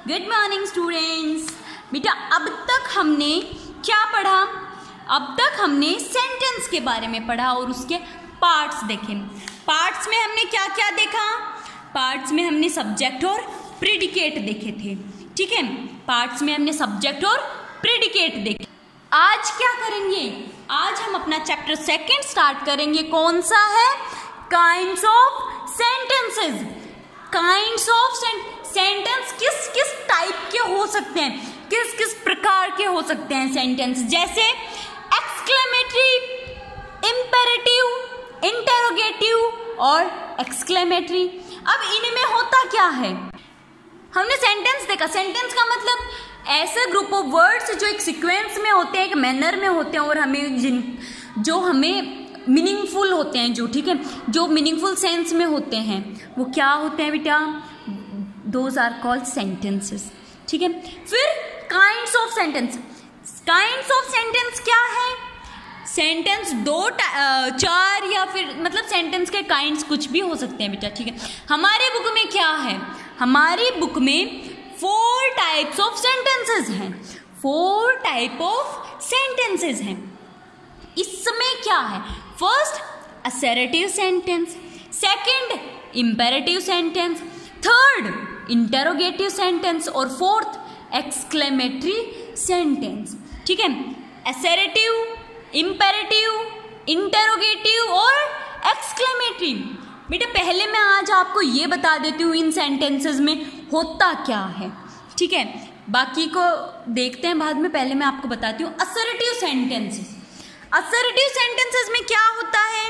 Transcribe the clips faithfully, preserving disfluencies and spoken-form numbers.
Good morning students. बेटा अब तक हमने क्या पढ़ा? अब तक हमने सेंटेंस के बारे में पढ़ा और उसके पार्ट्स देखे। पार्ट्स में हमने क्या क्या देखा? पार्ट्स में हमने सब्जेक्ट और प्रेडिकेट देखे थे, ठीक है। पार्ट्स में हमने सब्जेक्ट और प्रेडिकेट देखे। आज क्या करेंगे? आज हम अपना चैप्टर सेकंड स्टार्ट करेंगे। कौन सा है? Kinds of sentences. Kinds of sentence किस किस टाइप के हो सकते हैं, किस किस प्रकार के हो सकते हैं सेंटेंस, जैसे एक्सक्लेमेटरी, इंपेरेटिव, इंटेरोगेटिव और एक्सक्लेमेटरी। अब इनमें होता क्या है? हमने सेंटेंस देखा। सेंटेंस का मतलब ऐसे ग्रुप ऑफ वर्ड्स जो एक सीक्वेंस में होते हैं, एक मैनर में होते हैं और हमें जिन जो हमें मीनिंगफुल होते हैं, जो ठीक है, जो मीनिंगफुल सेंस में होते हैं, वो क्या होते हैं बेटा? दोज आर कॉल्ड सेंटेंसेस, ठीक है। फिर kinds of sentence. Kinds of sentence क्या है? सेंटेंस दो चार या फिर मतलब सेंटेंस के काइंड्स कुछ भी हो सकते हैं बेटा, ठीक है। हमारे बुक में क्या है? हमारी बुक में फोर टाइप्स ऑफ सेंटेंसेस हैं। फोर टाइप ऑफ सेंटेंसेस हैं। इसमें क्या है? First assertive sentence, second imperative sentence, third interrogative sentence और फोर्थ एक्सक्लेमेटरी सेंटेंस, ठीक है। असर्टिव, इंपेरेटिव, इंटेरोगेटिव और एक्सक्लेमेटरी। बेटा पहले मैं आज आपको ये बता देती हूँ इन सेंटेंसेस में होता क्या है, ठीक है। बाकी को देखते हैं बाद में, पहले मैं आपको बताती हूँ असर्टिव सेंटेंसेस। असर्टिव सेंटेंसेस में क्या होता है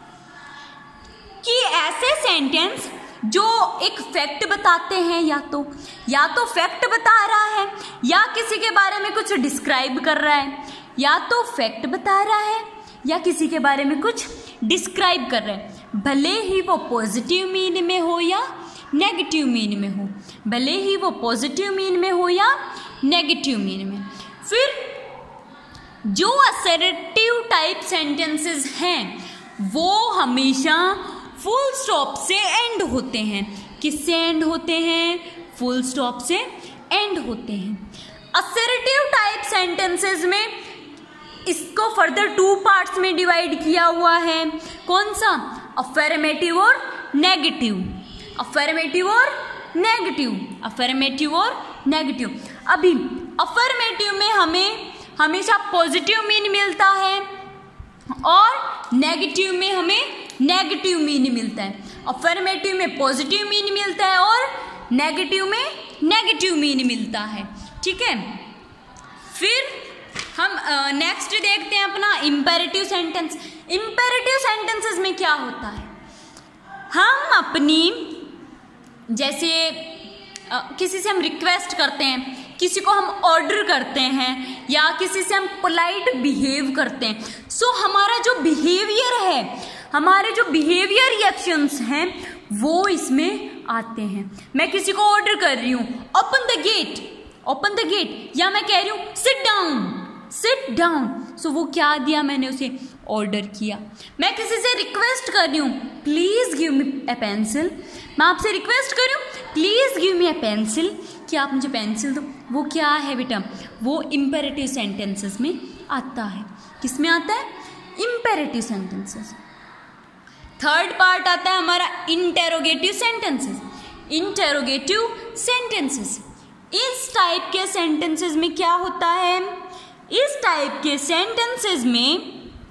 कि ऐसे सेंटेंस जो एक फैक्ट बताते हैं, या तो या तो फैक्ट बता रहा है या किसी के बारे में कुछ डिस्क्राइब कर रहा है, या तो फैक्ट बता रहा है या किसी के बारे में कुछ डिस्क्राइब कर रहा है, भले ही वो पॉजिटिव मीन में हो या नेगेटिव मीन में हो, भले ही वो पॉजिटिव मीन में हो या नेगेटिव मीन में। फिर जो असर्टिव टाइप सेंटेंसेस हैं वो हमेशा फुल स्टॉप से एंड होते हैं। किससे एंड होते हैं? फुल स्टॉप से एंड होते हैं। असर्टिव टाइप सेंटेंसेस में इसको फर्दर टू पार्ट्स में डिवाइड किया हुआ है। कौन सा? अफर्मेटिव और नेगेटिव। अफर्मेटिव और नेगेटिव। अफर्मेटिव और नेगेटिव। अभी अफर्मेटिव में हमें हमेशा पॉजिटिव मीन मिलता है और नेगेटिव में हमें नेगेटिव मीन मिलता है। अफर्मेटिव में पॉजिटिव मीन मिलता है और नेगेटिव में नेगेटिव मीन मिलता है, ठीक है। फिर हम नेक्स्ट uh, देखते हैं अपना इंपेरेटिव सेंटेंस। इंपेरेटिव सेंटेंसेस में क्या होता है? हम अपनी जैसे uh, किसी से हम रिक्वेस्ट करते हैं, किसी को हम ऑर्डर करते हैं या किसी से हम पोलाइट बिहेव करते हैं। सो so, हमारा जो बिहेवियर है, हमारे जो बिहेवियर रिएक्शंस हैं वो इसमें आते हैं। मैं किसी को ऑर्डर कर रही हूँ open the gate, open the gate, या मैं कह रही हूँ सिट डाउन, सिट डाउन। सो वो क्या दिया? मैंने उसे ऑर्डर किया। मैं किसी से रिक्वेस्ट कर रही हूँ please give me a pencil, मैं आपसे रिक्वेस्ट कर रही हूँ please give me a pencil, कि आप मुझे पेंसिल दो। वो क्या है बेटा? वो इंपेरेटिव सेंटेंसेस में आता है। किस में आता है? Imperative sentences. थर्ड पार्ट आता है हमारा इंटेरोगेटिव सेंटेंसेस। इंटेरोगेटिव सेंटेंसेस, इस टाइप के सेंटेंसेस में क्या होता है? इस टाइप के सेंटेंसेस में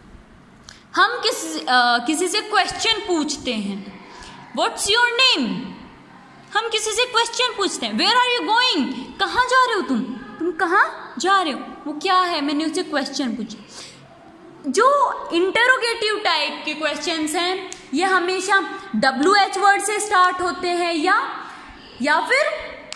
हम किस आ, किसी से क्वेश्चन पूछते हैं। What's your name? हम किसी से क्वेश्चन पूछते हैं। Where are you going? कहाँ जा रहे हो तुम? तुम कहाँ जा रहे हो? वो क्या है? मैंने उसे क्वेश्चन पूछा। जो इंटेरोगेटिव टाइप के क्वेश्चंस हैं ये हमेशा डब्ल्यू एच वर्ड से स्टार्ट होते हैं या या फिर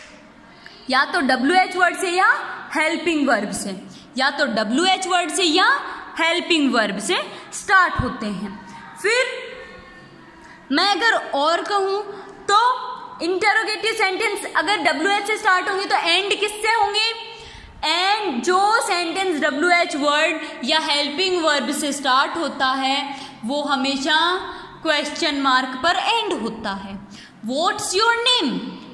या तो डब्ल्यू एच वर्ड से या हेल्पिंग वर्ब से, या तो डब्ल्यू एच वर्ड से या हेल्पिंग वर्ब से स्टार्ट होते हैं। फिर मैं अगर और कहूँ तो इंटेरोगेटिव सेंटेंस अगर डब्ल्यू एच से स्टार्ट होंगे तो एंड किससे होंगे? एंड जो सेंटेंस डब्ल्यू एच वर्ड या हेल्पिंग वर्ब से स्टार्ट होता है वो हमेशा क्वेश्चन मार्क पर एंड होता है। What's your name?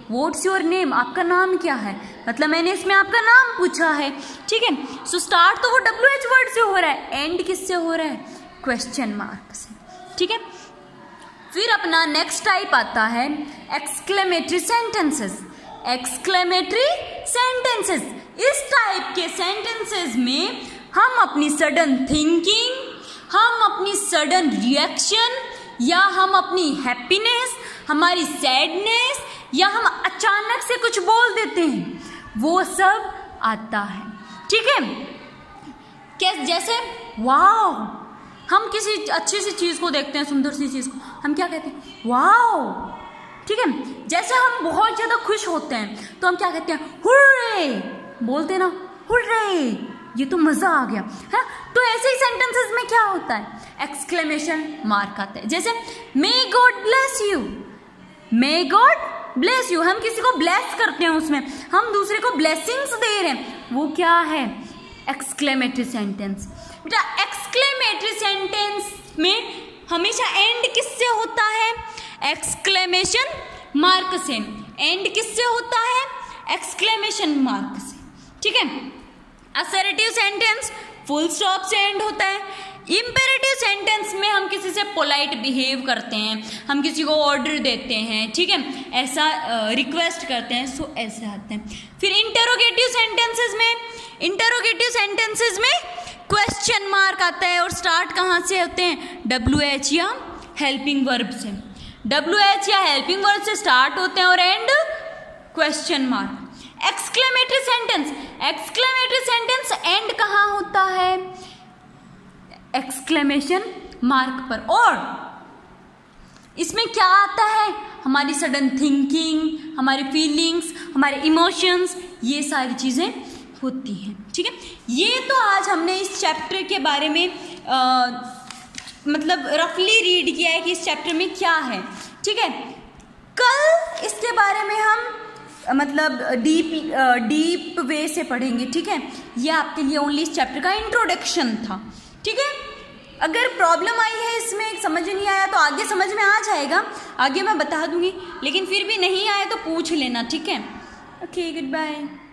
What's your name, आपका नाम क्या है, मतलब मैंने इसमें आपका नाम पूछा है, ठीक है। सो स्टार्ट तो वो डब्ल्यू एच वर्ड से हो रहा है, एंड किससे हो रहा है, क्वेश्चन मार्क से, ठीक है। फिर अपना नेक्स्ट टाइप आता है एक्सक्लेमेटरी सेंटेंसेस। एक्सक्लेमेटरी सेंटेंसेस, इस टाइप के सेंटेंसेस में हम अपनी सडन थिंकिंग, हम अपनी सडन रिएक्शन, या हम अपनी हैप्पीनेस, हमारी सैडनेस, या हम अचानक से कुछ बोल देते हैं, वो सब आता है, ठीक है। कैसे, जैसे वाओ, हम किसी अच्छी सी चीज को देखते हैं, सुंदर सी चीज को, हम क्या कहते हैं, वाओ, ठीक है। जैसे हम बहुत ज्यादा खुश होते हैं तो हम क्या कहते हैं, हुर्रे, बोलते हैं ना, हुर्रे, ये तो मजा आ गया है। तो ऐसे ही सेंटेंसेस में क्या होता है, एक्सक्लेमेशन मार्क आता है। जैसे may God bless you, may God bless you, हम किसी को ब्लेस करते हैं, उसमें हम दूसरे को ब्लेसिंग्स दे रहे हैं, वो क्या है, एक्सक्लेमेटरी सेंटेंस। बेटा एक्सक्लेमेटरी सेंटेंस में हमेशा एंड किससे होता है, एक्सक्लेमेशन मार्क से। एंड किससे होता है, एक्सक्लेमेशन मार्क से, ठीक है। असर्टिव सेंटेंस फुल स्टॉप से एंड होता है। इम्पेरेटिव सेंटेंस में हम किसी से पोलाइट बिहेव करते हैं, हम किसी को ऑर्डर देते हैं, ठीक है, ऐसा रिक्वेस्ट करते हैं, सो ऐसे आते हैं। फिर इंटरोगेटिव सेंटेंसेस में, इंटरोगेटिव सेंटेंसेस में क्वेश्चन मार्क आता है, और स्टार्ट कहाँ से होते हैं, डब्ल्यू एच या हेल्पिंग वर्ब से। डब्ल्यू एच या हेल्पिंग वर्ब से स्टार्ट होते हैं और end question mark. Exclamatory sentence, exclamatory sentence end कहाँ होता है, एक्सक्लेमेशन मार्क पर। और इसमें क्या आता है, हमारी सडन थिंकिंग, हमारी फीलिंग्स, हमारे इमोशंस, ये सारी चीजें होती हैं, ठीक है। ये तो आज हमने इस चैप्टर के बारे में आ, मतलब रफली रीड किया है कि इस चैप्टर में क्या है, ठीक है। कल इसके बारे में हम मतलब डीप डीप वे से पढ़ेंगे, ठीक है। ये आपके लिए ओनली इस चैप्टर का इंट्रोडक्शन था, ठीक है। अगर प्रॉब्लम आई है इसमें, समझ नहीं आया, तो आगे समझ में आ जाएगा, आगे मैं बता दूंगी, लेकिन फिर भी नहीं आया तो पूछ लेना, ठीक है। Okay, good bye.